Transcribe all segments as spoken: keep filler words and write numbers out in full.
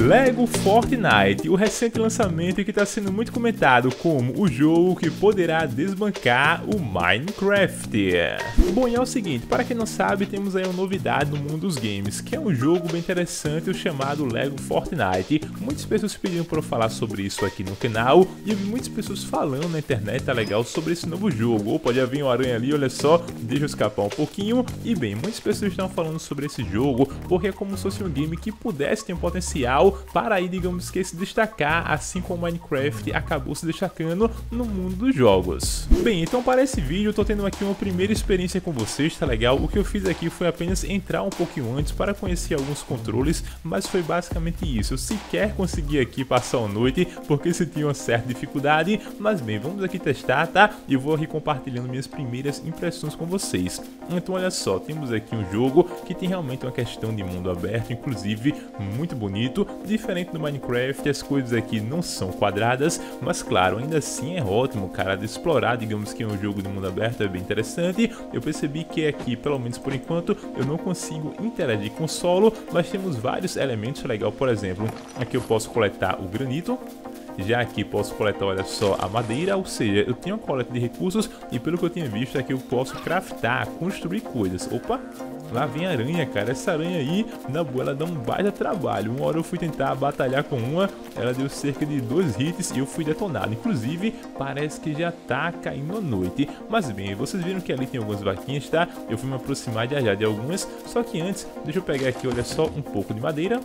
Lego Fortnite, o recente lançamento que está sendo muito comentado como o jogo que poderá desbancar o Minecraft. Bom, e é o seguinte, para quem não sabe, temos aí uma novidade no mundo dos games, que é um jogo bem interessante, o chamado Lego Fortnite. Muitas pessoas pediram para eu falar sobre isso aqui no canal, e eu vi muitas pessoas falando na internet, tá legal, sobre esse novo jogo. Opa, já vem uma aranha ali, olha só, deixa eu escapar um pouquinho. E bem, muitas pessoas estão falando sobre esse jogo, porque é como se fosse um game que pudesse ter um potencial para aí, digamos que, se destacar, assim como Minecraft acabou se destacando no mundo dos jogos. Bem, então para esse vídeo eu tô tendo aqui uma primeira experiência com vocês, tá legal? O que eu fiz aqui foi apenas entrar um pouquinho antes para conhecer alguns controles, mas foi basicamente isso. Eu sequer consegui aqui passar a noite, porque se tinha uma certa dificuldade, mas bem, vamos aqui testar, tá? E eu vou aqui compartilhando minhas primeiras impressões com vocês. Então olha só, temos aqui um jogo que tem realmente uma questão de mundo aberto, inclusive muito bonito. Diferente do Minecraft, as coisas aqui não são quadradas, mas claro, ainda assim é ótimo, cara, de explorar, digamos que é um jogo de mundo aberto, é bem interessante. Eu percebi que aqui, pelo menos por enquanto, eu não consigo interagir com o solo, mas temos vários elementos legais. Por exemplo, aqui eu posso coletar o granito. Já aqui posso coletar, olha só, a madeira, ou seja, eu tenho uma coleta de recursos e pelo que eu tinha visto aqui eu posso craftar, construir coisas. Opa, lá vem a aranha, cara, essa aranha aí, na boa, ela dá um baita trabalho. Uma hora eu fui tentar batalhar com uma, ela deu cerca de dois hits e eu fui detonado. Inclusive, parece que já tá caindo a noite. Mas bem, vocês viram que ali tem algumas vaquinhas, tá? Eu fui me aproximar já já de algumas, só que antes, deixa eu pegar aqui, olha só, um pouco de madeira.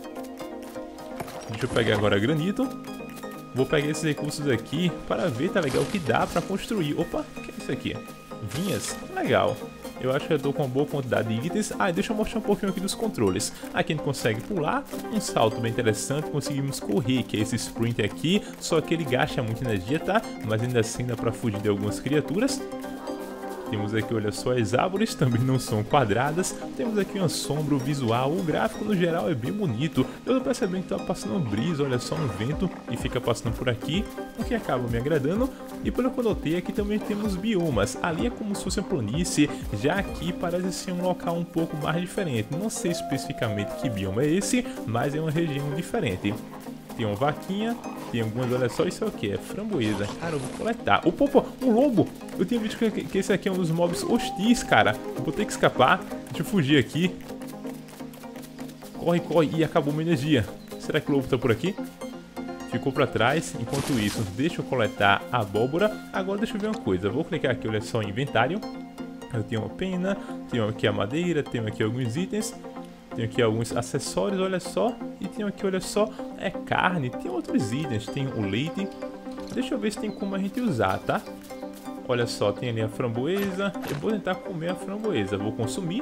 Deixa eu pegar agora granito. Vou pegar esses recursos aqui para ver, tá legal, o que dá para construir. Opa, o que é isso aqui? Vinhas? Legal. Eu acho que eu tô com uma boa quantidade de itens. Ah, deixa eu mostrar um pouquinho aqui dos controles. Aqui a gente consegue pular, um salto bem interessante, conseguimos correr, que é esse sprint aqui, só que ele gasta muita energia, tá? Mas ainda assim dá para fugir de algumas criaturas. Temos aqui, olha só, as árvores também não são quadradas. Temos aqui uma sombra, o visual, o gráfico no geral é bem bonito. Eu tô percebendo que tá passando um brisa, olha só, um vento e fica passando por aqui, o que acaba me agradando. E pelo que eu notei, aqui também temos biomas. Ali é como se fosse uma planície, já aqui parece ser um local um pouco mais diferente. Não sei especificamente que bioma é esse, mas é uma região diferente. Tem uma vaquinha, tem algumas, olha só, isso é o que? É framboesa. Cara, eu vou coletar. Opa, opa, um lobo! Eu tinha visto que, que esse aqui é um dos mobs hostis, cara. Eu vou ter que escapar. Deixa eu fugir aqui. Corre, corre. Ih, acabou minha energia. Será que o lobo tá por aqui? Ficou pra trás. Enquanto isso, deixa eu coletar a abóbora. Agora deixa eu ver uma coisa. Eu vou clicar aqui, olha só, em inventário. Eu tenho uma pena, tenho aqui a madeira, tenho aqui alguns itens. Tenho aqui alguns acessórios, olha só. E tenho aqui, olha só, é carne. Tem outros itens, tem o leite. Deixa eu ver se tem como a gente usar, tá? Olha só, tem ali a framboesa. Eu vou tentar comer a framboesa. Vou consumir.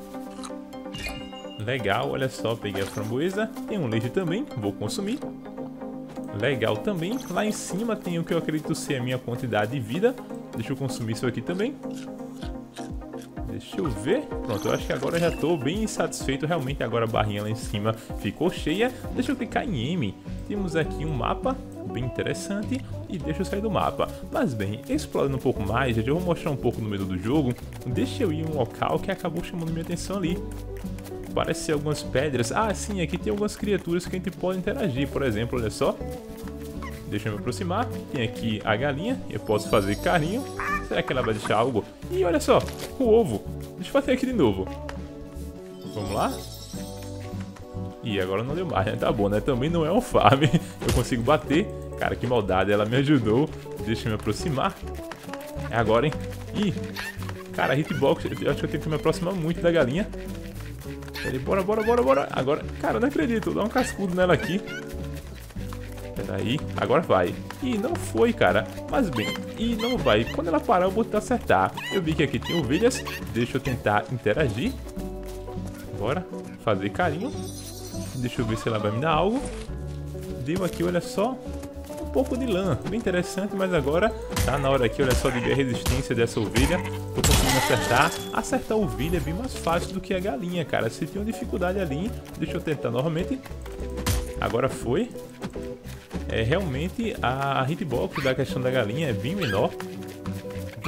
Legal, olha só, peguei a framboesa. Tem um leite também, vou consumir. Legal também. Lá em cima tem o que eu acredito ser a minha quantidade de vida. Deixa eu consumir isso aqui também. Deixa eu ver. Pronto, eu acho que agora eu já estou bem satisfeito. Realmente agora a barrinha lá em cima ficou cheia. Deixa eu clicar em M. Temos aqui um mapa bem interessante. E deixa eu sair do mapa. Mas bem, explorando um pouco mais, já eu vou mostrar um pouco no meio do jogo. Deixa eu ir em um local que acabou chamando minha atenção ali. Parece ser algumas pedras. Ah, sim, aqui tem algumas criaturas que a gente pode interagir. Por exemplo, olha só. Deixa eu me aproximar. Tem aqui a galinha. Eu posso fazer carinho. Será que ela vai deixar algo? E olha só, o ovo. Deixa eu fazer aqui de novo. Vamos lá. E agora não deu mais, né? Tá bom, né? Também não é um farm. Eu consigo bater. Cara, que maldade. Ela me ajudou. Deixa eu me aproximar. É agora, hein? Ih. Cara, a hitbox. Eu acho que eu tenho que me aproximar muito da galinha. Peraí, bora, bora, bora, bora. Agora, cara, não acredito. Vou dar um cascudo nela aqui. Peraí, agora vai. E não foi, cara. Mas bem, e não vai. Quando ela parar, eu vou tentar acertar. Eu vi que aqui tem ovelhas. Deixa eu tentar interagir. Bora, fazer carinho. Deixa eu ver se ela vai me dar algo. Deu aqui, olha só, um pouco de lã. Bem interessante, mas agora tá na hora aqui, olha só, de ver a resistência dessa ovelha. Tô conseguindo acertar. Acertar a ovelha é bem mais fácil do que a galinha, cara. Se tem uma dificuldade ali, deixa eu tentar novamente. Agora foi. É, realmente a hitbox da questão da galinha é bem menor.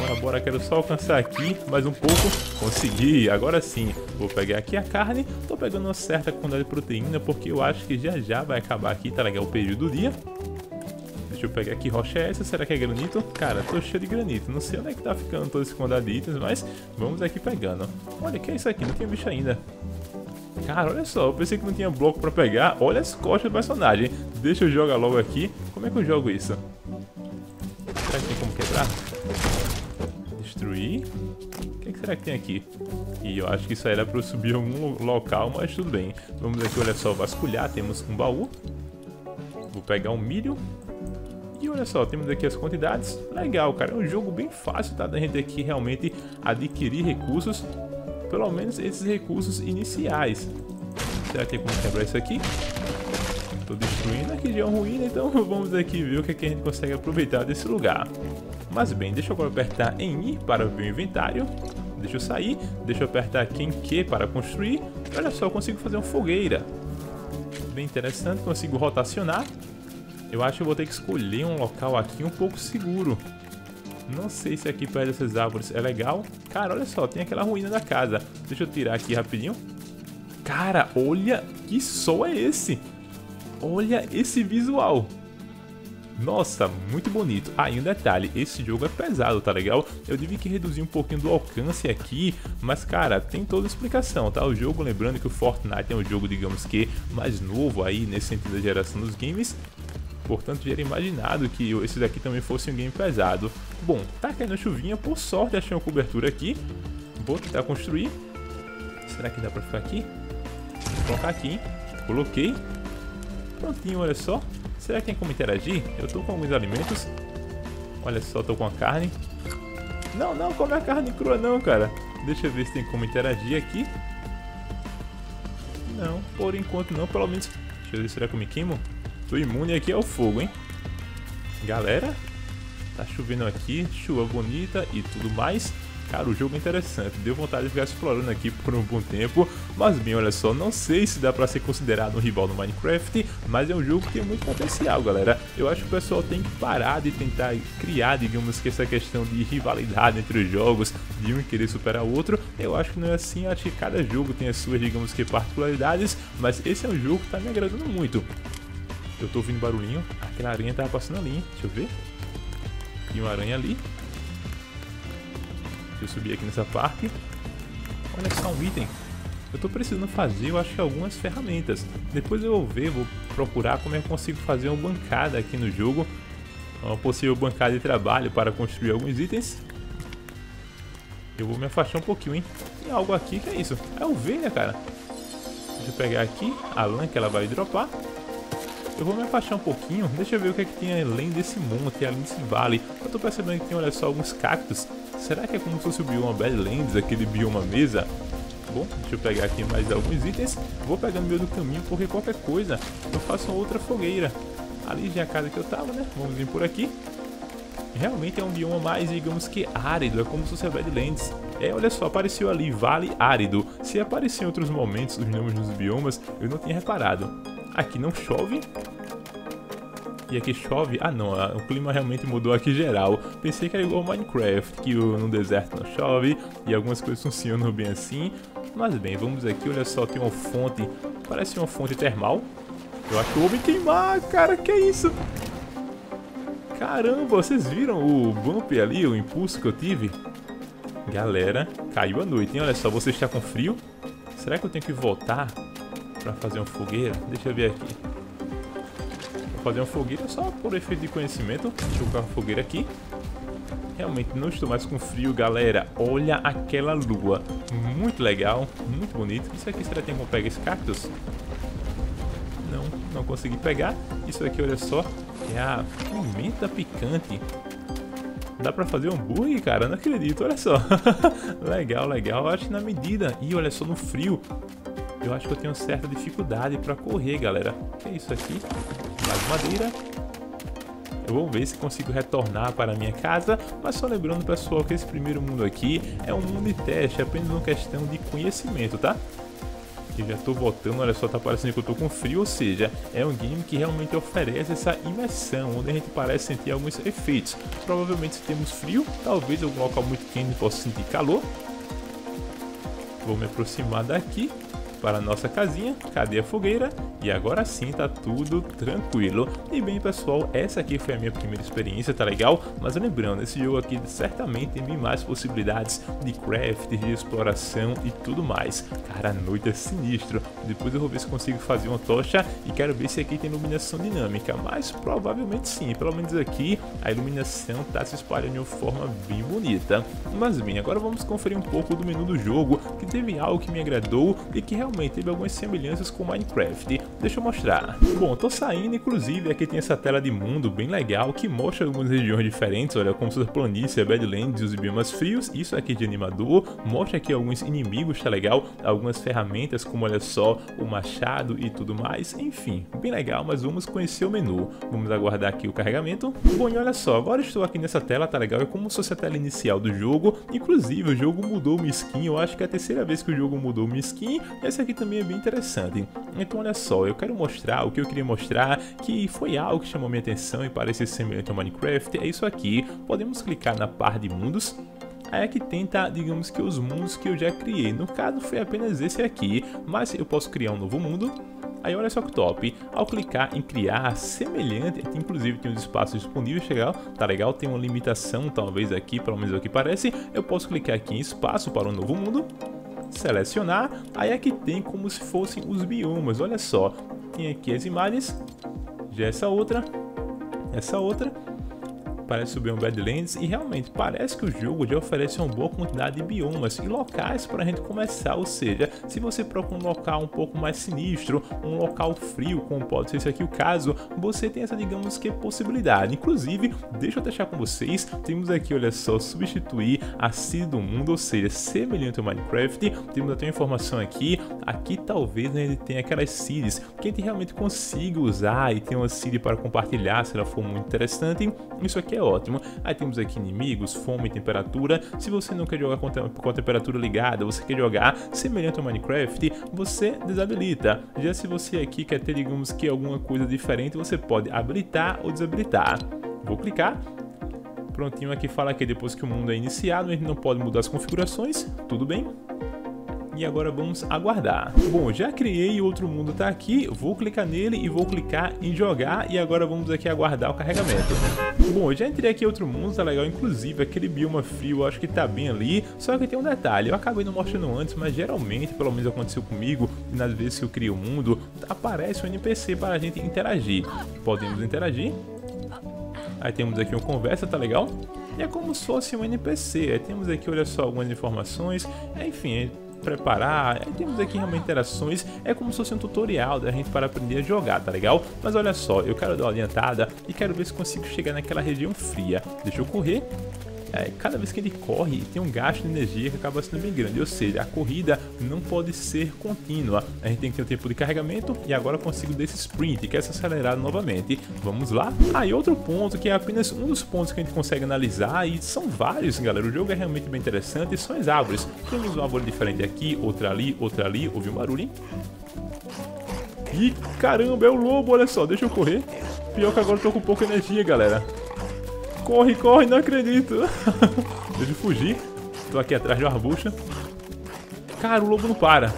Bora, bora, quero só alcançar aqui mais um pouco. Consegui, agora sim. Vou pegar aqui a carne. Tô pegando uma certa quantidade de proteína, porque eu acho que já já vai acabar aqui, tá legal, o período do dia. Deixa eu pegar aqui, rocha é essa? Será que é granito? Cara, tô cheio de granito. Não sei onde é que tá ficando todo esse quantidade de itens, mas vamos aqui pegando. Olha, que é isso aqui? Não tinha bicho ainda. Cara, olha só, eu pensei que não tinha bloco pra pegar. Olha as costas do personagem. Deixa eu jogar logo aqui. Como é que eu jogo isso? Será que tem como quebrar? Destruir. O que, é que será que tem aqui? E eu acho que isso aí era pra eu subir em algum local, mas tudo bem. Vamos aqui, olha só, vasculhar. Temos um baú. Vou pegar um milho. E olha só, temos aqui as quantidades. Legal, cara. É um jogo bem fácil, tá? Da gente aqui realmente adquirir recursos. Pelo menos esses recursos iniciais. Será que tem como quebrar isso aqui? Tô destruindo aqui de uma ruína, então vamos aqui ver o que, é que a gente consegue aproveitar desse lugar. Mas bem, deixa eu agora apertar em I para ver o inventário. Deixa eu sair, deixa eu apertar aqui em Q para construir. Olha só, eu consigo fazer uma fogueira. Bem interessante, consigo rotacionar. Eu acho que eu vou ter que escolher um local aqui um pouco seguro. Não sei se aqui perto dessas árvores é legal. Cara, olha só, tem aquela ruína da casa. Deixa eu tirar aqui rapidinho. Cara, olha que sol é esse. Olha esse visual. Nossa, muito bonito. Ah, e um detalhe, esse jogo é pesado, tá legal? Eu tive que reduzir um pouquinho do alcance aqui, mas cara, tem toda a explicação, tá? O jogo, lembrando que o Fortnite é um jogo, digamos que, mais novo aí, nesse sentido da geração dos games. Portanto, já era imaginado que esse daqui também fosse um game pesado. Bom, tá caindo chuvinha, por sorte achei uma cobertura aqui. Vou tentar construir. Será que dá pra ficar aqui? Vou colocar aqui, coloquei. Prontinho, olha só. Será que tem como interagir? Eu tô com alguns alimentos. Olha só, tô com a carne. Não, não, come a carne crua não, cara. Deixa eu ver se tem como interagir aqui. Não, por enquanto não, pelo menos. Deixa eu ver, será que eu me queimo? Tô imune aqui ao fogo, hein? Galera, tá chovendo aqui, chuva bonita e tudo mais. Cara, o jogo é interessante, deu vontade de ficar explorando aqui por um bom tempo. Mas bem, olha só, não sei se dá pra ser considerado um rival no Minecraft, mas é um jogo que tem muito potencial, galera. Eu acho que o pessoal tem que parar de tentar criar, digamos que essa questão de rivalidade entre os jogos, de um querer superar o outro. Eu acho que não é assim, acho que cada jogo tem as suas, digamos que, particularidades, mas esse é um jogo que tá me agradando muito. Eu tô ouvindo barulhinho, aquela aranha tava passando ali, hein? Deixa eu ver. Tem uma aranha ali. Deixa eu subir aqui nessa parte. Olha só um item. Eu tô precisando fazer, eu acho que algumas ferramentas. Depois eu vou ver, vou procurar como é que eu consigo fazer uma bancada aqui no jogo. Uma possível bancada de trabalho para construir alguns itens. Eu vou me afastar um pouquinho, hein? Tem algo aqui, que é isso? É ovelha, cara. Deixa eu pegar aqui a lã que ela vai dropar. Eu vou me afastar um pouquinho, deixa eu ver o que é que tem além desse monte, além desse vale. Eu tô percebendo que tem, olha só, alguns cactos. Será que é como se fosse o bioma Badlands, aquele bioma mesa? Bom, deixa eu pegar aqui mais alguns itens. Vou pegar no meio do caminho, porque qualquer coisa eu faço uma outra fogueira. Ali já é a casa que eu tava, né? Vamos vir por aqui. Realmente é um bioma mais, digamos que árido, é como se fosse a Badlands. É, olha só, apareceu ali, vale árido. Se aparecer em outros momentos os nomes dos biomas, eu não tinha reparado. Aqui não chove. E aqui chove. Ah não, o clima realmente mudou aqui geral. Pensei que era igual ao Minecraft, que no deserto não chove e algumas coisas funcionam bem assim. Mas bem, vamos aqui, olha só, tem uma fonte. Parece uma fonte termal. Eu acho que eu vou me queimar, cara, que é isso? Caramba, vocês viram o bump ali, o impulso que eu tive? Galera, caiu a noite, hein? Olha só, você está com frio? Será que eu tenho que voltar pra fazer uma fogueira? Deixa eu ver aqui. Vou fazer uma fogueira só por efeito de conhecimento. Deixa eu colocar uma fogueira aqui. Realmente não estou mais com frio, galera. Olha aquela lua. Muito legal, muito bonito. Isso aqui, será que tem como pegar esse cactus? Não, não consegui pegar. Isso aqui, olha só, é a pimenta picante. Dá pra fazer um hambúrguer, cara? Não acredito, olha só. Legal, legal. Acho que na medida. E olha só, no frio eu acho que eu tenho certa dificuldade pra correr, galera. O que é isso aqui? Mais madeira. Eu vou ver se consigo retornar para a minha casa. Mas só lembrando, pessoal, que esse primeiro mundo aqui é um mundo de teste, é apenas uma questão de conhecimento, tá? Eu já tô voltando, olha só, tá parecendo que eu tô com frio, ou seja, é um game que realmente oferece essa imersão, onde a gente parece sentir alguns efeitos. Provavelmente se temos frio, talvez algum local muito quente possa sentir calor. Vou me aproximar daqui para a nossa casinha. Cadê a fogueira? E agora sim tá tudo tranquilo. E bem, pessoal, essa aqui foi a minha primeira experiência, tá legal? Mas lembrando, esse jogo aqui certamente tem bem mais possibilidades de craft, de exploração e tudo mais. Cara, a noite é sinistro. Depois eu vou ver se consigo fazer uma tocha e quero ver se aqui tem iluminação dinâmica. Mas provavelmente sim, pelo menos aqui a iluminação tá se espalhando de uma forma bem bonita. Mas bem, agora vamos conferir um pouco do menu do jogo, que teve algo que me agradou e que realmente teve algumas semelhanças com Minecraft. Deixa eu mostrar. Bom, tô saindo, inclusive aqui tem essa tela de mundo bem legal que mostra algumas regiões diferentes, olha, como a planície, Badlands e os biomas frios, isso aqui de animador, mostra aqui alguns inimigos, tá legal? Algumas ferramentas como, olha só, o machado e tudo mais, enfim, bem legal, mas vamos conhecer o menu. Vamos aguardar aqui o carregamento. Bom, e olha só, agora estou aqui nessa tela, tá legal? É como se fosse a tela inicial do jogo, inclusive o jogo mudou uma skin, eu acho que é a terceira vez que o jogo mudou uma skin, essa aqui também é bem interessante. Então olha só, eu quero mostrar o que eu queria mostrar, que foi algo que chamou minha atenção e parece semelhante ao Minecraft, é isso aqui. Podemos clicar na parte de mundos. Aí aqui tenta, digamos que os mundos que eu já criei, no caso foi apenas esse aqui, mas eu posso criar um novo mundo. Aí olha só que top, ao clicar em criar semelhante, inclusive tem os espaços disponíveis, legal, tá legal, tem uma limitação talvez aqui, pelo menos é o que parece. Eu posso clicar aqui em espaço para um novo mundo, selecionar, aí aqui tem como se fossem os biomas, olha só, tem aqui as imagens, já essa outra, essa outra, parece o bioma Badlands e realmente parece que o jogo já oferece uma boa quantidade de biomas e locais para a gente começar, ou seja, se você procura um local um pouco mais sinistro, um local frio, como pode ser esse aqui o caso, você tem essa, digamos que, possibilidade. Inclusive, deixa eu deixar com vocês, temos aqui, olha só, substituir a seed do mundo, ou seja, semelhante ao Minecraft, temos até uma informação aqui, aqui talvez né, ele tenha aquelas seeds que a gente realmente consiga usar e tem uma seed para compartilhar se ela for muito interessante, isso aqui é ótimo. Aí temos aqui inimigos, fome e temperatura. Se você não quer jogar com a temperatura ligada, você quer jogar semelhante ao Minecraft, você desabilita. Já se você aqui quer ter, digamos que alguma coisa diferente, você pode habilitar ou desabilitar. Vou clicar. Prontinho, aqui fala que depois que o mundo é iniciado, a gente não pode mudar as configurações. Tudo bem. E agora vamos aguardar. Bom, já criei, outro mundo tá aqui, vou clicar nele e vou clicar em jogar e agora vamos aqui aguardar o carregamento. Bom, eu já entrei aqui em outro mundo, tá legal, inclusive aquele bioma frio eu acho que tá bem ali, só que tem um detalhe, eu acabei não mostrando antes, mas geralmente, pelo menos aconteceu comigo, e nas vezes que eu crio o mundo, aparece um N P C para a gente interagir. Podemos interagir. Aí temos aqui uma conversa, tá legal? E é como se fosse um N P C, aí temos aqui, olha só, algumas informações, enfim, preparar, aí temos aqui realmente interações, é como se fosse um tutorial da gente para aprender a jogar, tá legal? Mas olha só, eu quero dar uma adiantada e quero ver se consigo chegar naquela região fria. Deixa eu correr. É, cada vez que ele corre, tem um gasto de energia que acaba sendo bem grande, ou seja, a corrida não pode ser contínua. A gente tem que ter um tempo de carregamento e agora eu consigo desse sprint, que é acelerado novamente. Vamos lá. Ah, e outro ponto que é apenas um dos pontos que a gente consegue analisar, e são vários, galera, o jogo é realmente bem interessante, são as árvores. Temos uma árvore diferente aqui, outra ali, outra ali, ouvi um barulho. Ih, caramba, é o lobo, olha só, deixa eu correr. Pior que agora eu tô com pouca energia, galera. Corre, corre, não acredito. Deixa eu fugir. Tô aqui atrás de uma arbusta. Cara, o lobo não para.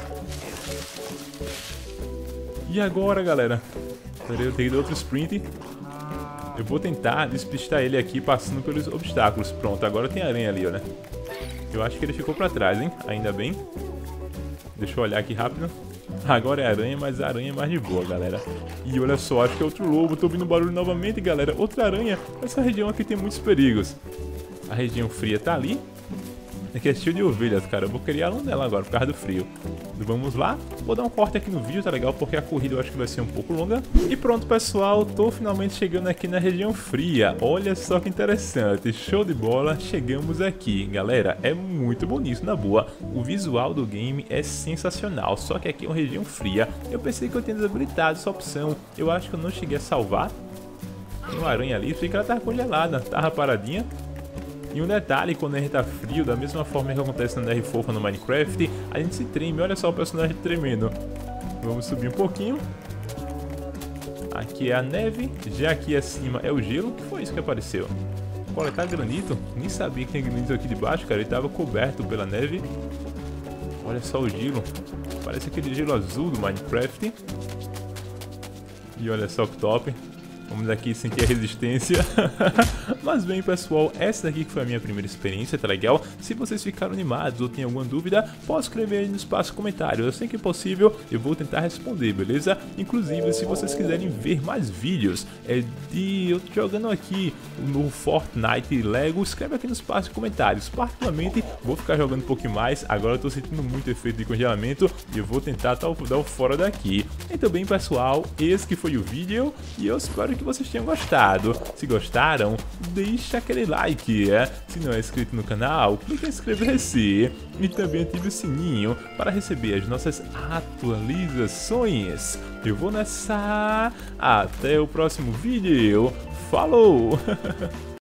E agora, galera? Peraí, eu tenho que dar outro sprint. Eu vou tentar despistar ele aqui passando pelos obstáculos. Pronto, agora tem aranha ali, olha. Eu acho que ele ficou pra trás, hein? Ainda bem. Deixa eu olhar aqui rápido. Agora é aranha, mas a aranha é mais de boa, galera. E olha só, acho que é outro lobo. Tô ouvindo barulho novamente, galera. Outra aranha. Essa região aqui tem muitos perigos. A região fria tá ali. Aqui é cheio de ovelhas, cara. Eu vou criar um dela agora por causa do frio. Vamos lá. Vou dar um corte aqui no vídeo, tá legal? Porque a corrida eu acho que vai ser um pouco longa. E pronto, pessoal. Tô finalmente chegando aqui na região fria. Olha só que interessante. Show de bola. Chegamos aqui. Galera, é muito bonito, na boa. O visual do game é sensacional. Só que aqui é uma região fria. Eu pensei que eu tinha desabilitado essa opção. Eu acho que eu não cheguei a salvar. Tem uma aranha ali. Pensei que ela tava congelada. Tava paradinha. E um detalhe, quando a gente tá frio, da mesma forma que acontece na neve fofa no Minecraft, a gente se treme. Olha só o personagem tremendo. Vamos subir um pouquinho. Aqui é a neve, já aqui acima é o gelo. O que foi isso que apareceu? Coletar granito? Nem sabia que tem granito aqui debaixo, cara. Ele tava coberto pela neve. Olha só o gelo. Parece aquele gelo azul do Minecraft. E olha só que top. Vamos aqui sentir a resistência. Mas bem, pessoal, essa daqui que foi a minha primeira experiência, tá legal? Se vocês ficaram animados ou tem alguma dúvida, pode escrever aí no espaço comentário. Assim que possível, eu vou tentar responder, beleza? Inclusive, se vocês quiserem ver mais vídeos é, de eu jogando aqui no Fortnite Lego, escreve aqui no espaço de comentários. Particularmente, vou ficar jogando um pouquinho mais. Agora eu tô sentindo muito efeito de congelamento e eu vou tentar dar o fora daqui. Então bem, pessoal, esse que foi o vídeo e eu espero que vocês tenham gostado. Se gostaram, deixa aquele like, é? Se não é inscrito no canal, clique em inscrever-se e também ative o sininho para receber as nossas atualizações. Eu vou nessa. Até o próximo vídeo. Falou!